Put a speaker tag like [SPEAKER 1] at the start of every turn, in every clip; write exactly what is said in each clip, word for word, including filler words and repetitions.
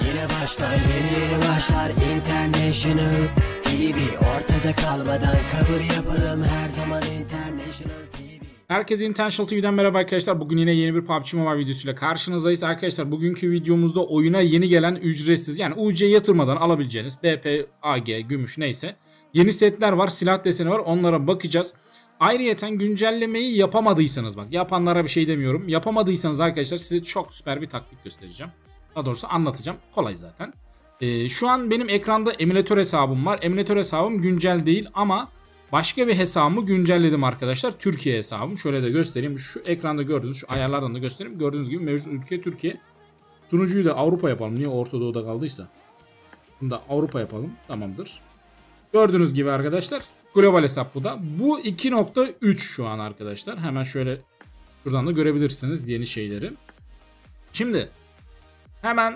[SPEAKER 1] Yine başlar yeni yeni başlar International T V. Ortada kalmadan kabul yapalım her zaman International T V.
[SPEAKER 2] Herkese International T V'den merhaba arkadaşlar. Bugün yine yeni bir P U B G Mobile videosuyla karşınızdayız arkadaşlar. Bugünkü videomuzda oyuna yeni gelen ücretsiz, yani U C yatırmadan alabileceğiniz B P, A G, gümüş neyse yeni setler var, silah deseni var, onlara bakacağız. Ayrıyeten güncellemeyi yapamadıysanız, bak yapanlara bir şey demiyorum, yapamadıysanız arkadaşlar size çok süper bir taktik göstereceğim. Daha doğrusu anlatacağım, kolay zaten. Ee, şu an benim ekranda emülatör hesabım var. Emülatör hesabım güncel değil ama başka bir hesabımı güncelledim arkadaşlar. Türkiye hesabım. Şöyle de göstereyim. Şu ekranda gördüğünüz, şu ayarlardan da göstereyim. Gördüğünüz gibi mevcut ülke Türkiye. Sunucuyu da Avrupa yapalım. Niye Orta Doğu'da kaldıysa. Bunu da Avrupa yapalım. Tamamdır. Gördüğünüz gibi arkadaşlar global hesap bu da. Bu iki nokta üç şu an arkadaşlar. Hemen şöyle şuradan da görebilirsiniz yeni şeyleri. Şimdi hemen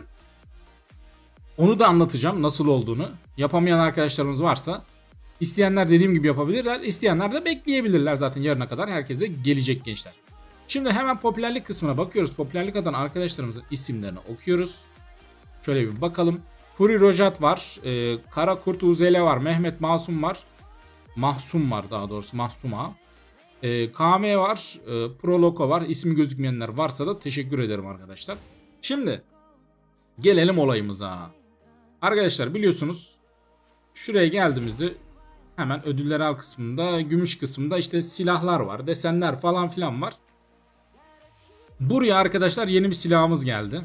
[SPEAKER 2] onu da anlatacağım nasıl olduğunu. Yapamayan arkadaşlarımız varsa, İsteyenler dediğim gibi yapabilirler. İsteyenler de bekleyebilirler, zaten yarına kadar herkese gelecek gençler. Şimdi hemen popülerlik kısmına bakıyoruz. Popülerlik atan arkadaşlarımızın isimlerini okuyoruz. Şöyle bir bakalım. Furi Rojat var. E, Kara Kurt Uzele var. Mehmet Masum var. Mahsum var daha doğrusu. Mahsuma. E, K M var. E, Proloko var. İsmi gözükmeyenler varsa da teşekkür ederim arkadaşlar. Şimdi gelelim olayımıza. Arkadaşlar biliyorsunuz şuraya geldiğimizde hemen ödüller al kısmında, gümüş kısmında işte silahlar var, desenler falan filan var. Buraya arkadaşlar yeni bir silahımız geldi.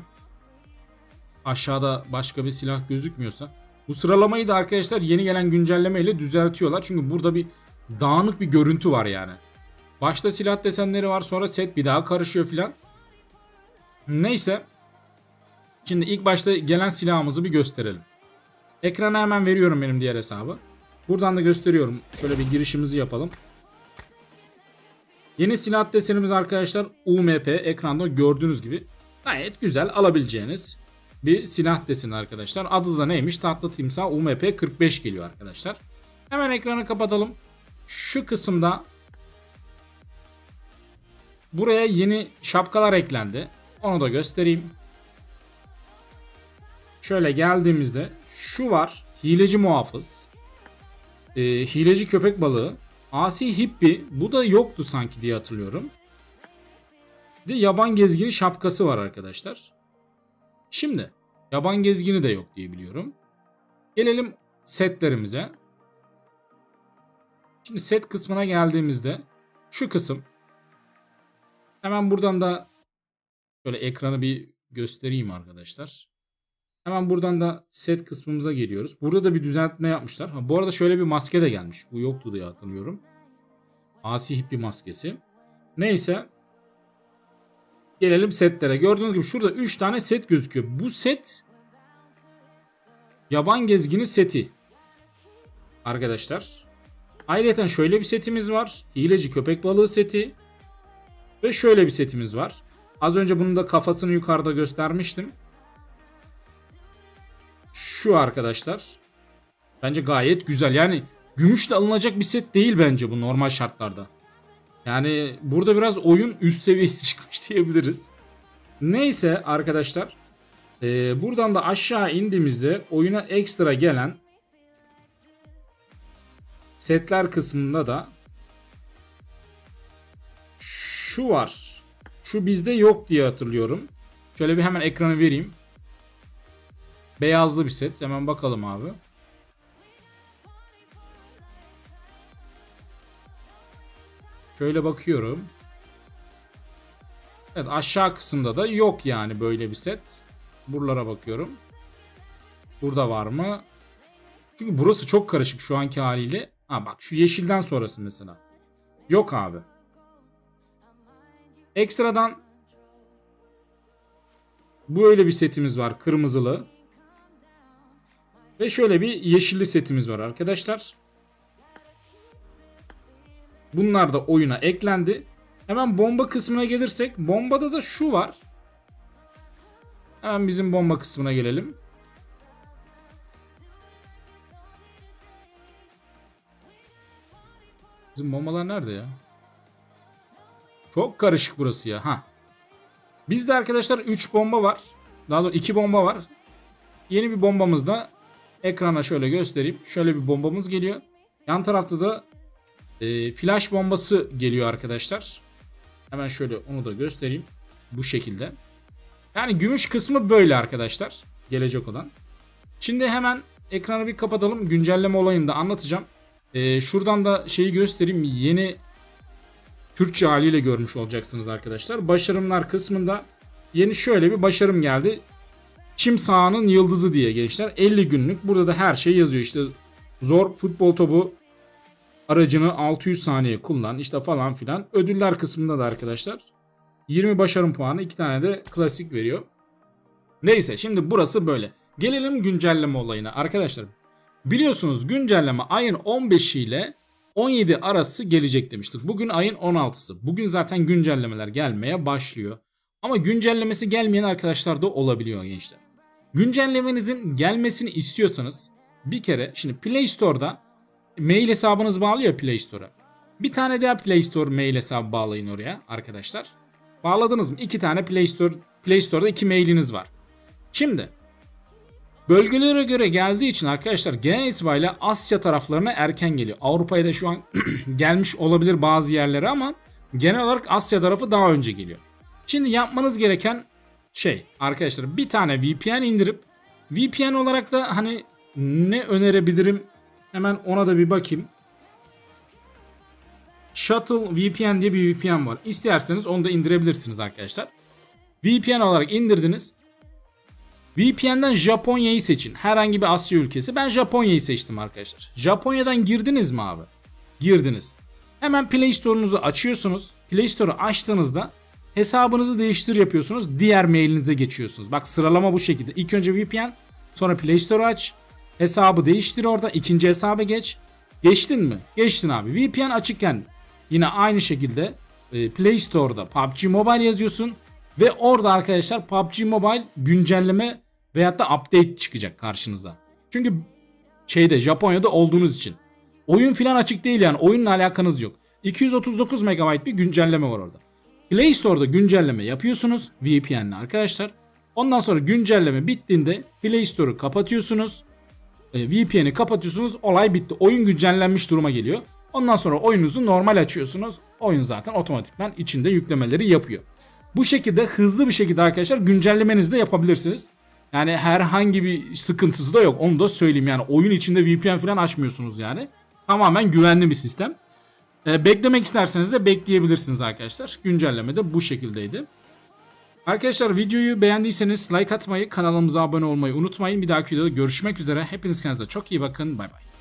[SPEAKER 2] Aşağıda başka bir silah gözükmüyorsa. Bu sıralamayı da arkadaşlar yeni gelen güncelleme ile düzeltiyorlar. Çünkü burada bir dağınık bir görüntü var yani. Başta silah desenleri var, sonra set bir daha karışıyor filan. Neyse. Şimdi ilk başta gelen silahımızı bir gösterelim. Ekrana hemen veriyorum benim diğer hesabı. Buradan da gösteriyorum. Şöyle bir girişimizi yapalım. Yeni silah desenimiz arkadaşlar U M P, ekranda gördüğünüz gibi gayet güzel alabileceğiniz bir silah deseni arkadaşlar. Adı da neymiş? Tatlı Timsah U M P kırk beş geliyor arkadaşlar. Hemen ekranı kapatalım. Şu kısımda buraya yeni şapkalar eklendi. Onu da göstereyim. Şöyle geldiğimizde şu var. Hileci muhafız. Ee, hileci köpek balığı. Asi hippi. Bu da yoktu sanki diye hatırlıyorum. Bir de yaban gezgini şapkası var arkadaşlar. Şimdi yaban gezgini de yok diye biliyorum. Gelelim setlerimize. Şimdi set kısmına geldiğimizde şu kısım. Hemen buradan da şöyle ekranı bir göstereyim arkadaşlar. Hemen buradan da set kısmımıza geliyoruz. Burada da bir düzeltme yapmışlar. Ha, bu arada şöyle bir maske de gelmiş. Bu yoktu diye hatırlıyorum. Asi hippi maskesi. Neyse. Gelelim setlere. Gördüğünüz gibi şurada üç tane set gözüküyor. Bu set yaban gezgini seti. Arkadaşlar. Ayrıca şöyle bir setimiz var. Hileci köpek balığı seti. Ve şöyle bir setimiz var. Az önce bunun da kafasını yukarıda göstermiştim. Şu arkadaşlar. Bence gayet güzel. Yani gümüşle alınacak bir set değil bence bu normal şartlarda. Yani burada biraz oyun üst seviyeye çıkmış diyebiliriz. Neyse arkadaşlar. E, buradan da aşağı indiğimizde oyuna ekstra gelen setler kısmında da şu var. Şu bizde yok diye hatırlıyorum. Şöyle bir hemen ekranı vereyim. Beyazlı bir set. Hemen bakalım abi. Şöyle bakıyorum. Evet, aşağı kısımda da yok yani böyle bir set. Buralara bakıyorum. Burada var mı? Çünkü burası çok karışık şu anki haliyle. Ha bak, şu yeşilden sonrası mesela. Yok abi. Ekstradan böyle bir setimiz var. Kırmızılı. Ve şöyle bir yeşilli setimiz var arkadaşlar. Bunlar da oyuna eklendi. Hemen bomba kısmına gelirsek, bombada da şu var. Hemen bizim bomba kısmına gelelim. Bizim bombalar nerede ya? Çok karışık burası ya. Ha. Bizde arkadaşlar üç bomba var. Daha doğrusu iki bomba var. Yeni bir bombamız da ekrana şöyle göstereyim. Şöyle bir bombamız geliyor. Yan tarafta da e, flash bombası geliyor arkadaşlar. Hemen şöyle onu da göstereyim. Bu şekilde. Yani gümüş kısmı böyle arkadaşlar. Gelecek olan. Şimdi hemen ekranı bir kapatalım. Güncelleme olayını da anlatacağım. Ee, şuradan da şeyi göstereyim. Yeni Türkçe haliyle görmüş olacaksınız arkadaşlar. Başarımlar kısmında yeni şöyle bir başarım geldi. Çim sahanın yıldızı diye gençler. elli günlük. Burada da her şey yazıyor. İşte zor futbol topu aracını altı yüz saniye kullan. İşte falan filan. Ödüller kısmında da arkadaşlar yirmi başarım puanı, iki tane de klasik veriyor. Neyse, şimdi burası böyle. Gelelim güncelleme olayına. Arkadaşlar biliyorsunuz güncelleme ayın on beşi ile on yedi arası gelecek demiştik. Bugün ayın on altısı. Bugün zaten güncellemeler gelmeye başlıyor. Ama güncellemesi gelmeyen arkadaşlar da olabiliyor gençler. Güncellemenizin gelmesini istiyorsanız bir kere şimdi Play Store'da mail hesabınız bağlı ya Play Store'a. Bir tane daha Play Store mail hesabı bağlayın oraya arkadaşlar. Bağladınız mı? İki tane Play Store, Play Store'da iki mailiniz var. Şimdi bölgelere göre geldiği için arkadaşlar genel itibariyle Asya taraflarına erken geliyor. Avrupa'ya da şu an gelmiş olabilir bazı yerlere ama genel olarak Asya tarafı daha önce geliyor. Şimdi yapmanız gereken şey arkadaşlar, bir tane V P N indirip, V P N olarak da hani ne önerebilirim hemen ona da bir bakayım. Shuttle V P N diye bir V P N var. İsterseniz onu da indirebilirsiniz arkadaşlar. V P N olarak indirdiniz. V P N'den Japonya'yı seçin. Herhangi bir Asya ülkesi. Ben Japonya'yı seçtim arkadaşlar. Japonya'dan girdiniz mi abi? Girdiniz. Hemen Play Store'unuzu açıyorsunuz. Play Store'u açtığınızda hesabınızı değiştir yapıyorsunuz. Diğer mailinize geçiyorsunuz. Bak sıralama bu şekilde. İlk önce V P N, sonra Play Store'u aç. Hesabı değiştir orada. İkinci hesaba geç. Geçtin mi? Geçtin abi. V P N açıkken yine aynı şekilde Play Store'da P U B G Mobile yazıyorsun. Ve orada arkadaşlar P U B G Mobile güncelleme veyahut da update çıkacak karşınıza. Çünkü şeyde Japonya'da olduğunuz için. Oyun filan açık değil yani. Oyunla alakanız yok. iki yüz otuz dokuz megabayt bir güncelleme var orada. Play Store'da güncelleme yapıyorsunuz V P N'le arkadaşlar. Ondan sonra güncelleme bittiğinde Play Store'u kapatıyorsunuz. E, V P N'i kapatıyorsunuz. Olay bitti. Oyun güncellenmiş duruma geliyor. Ondan sonra oyununuzu normal açıyorsunuz. Oyun zaten otomatikman içinde yüklemeleri yapıyor. Bu şekilde hızlı bir şekilde arkadaşlar güncellemenizi de yapabilirsiniz. Yani herhangi bir sıkıntısı da yok. Onu da söyleyeyim yani. Oyun içinde V P N falan açmıyorsunuz yani. Tamamen güvenli bir sistem. Ee, beklemek isterseniz de bekleyebilirsiniz arkadaşlar. Güncelleme de bu şekildeydi. Arkadaşlar videoyu beğendiyseniz like atmayı, kanalımıza abone olmayı unutmayın. Bir dahaki videoda görüşmek üzere. Hepiniz kendinize çok iyi bakın. Bay bay.